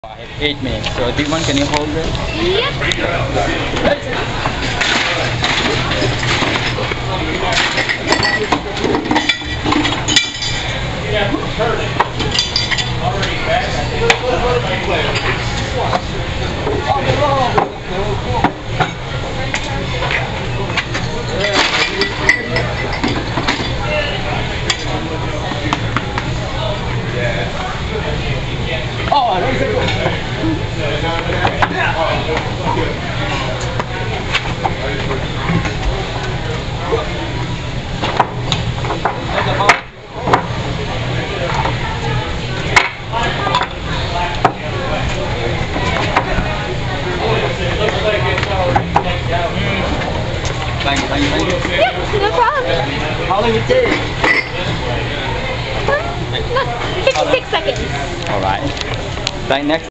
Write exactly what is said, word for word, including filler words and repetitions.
I have eight minutes. So, do you want? Can you hold it? Oh, I don't think Thank you, thank you, thank you. Yep, no problem. How long it take? fifty-six seconds. Alright. Bye next.